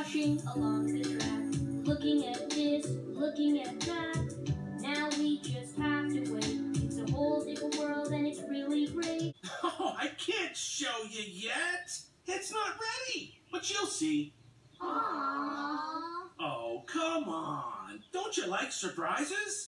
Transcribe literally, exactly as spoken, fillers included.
rushing along the track, looking at this, looking at that. Now we just have to wait. It's a whole different world and it's really great. Oh, I can't show you yet. It's not ready, but you'll see. Aww. Oh, come on. Don't you like surprises?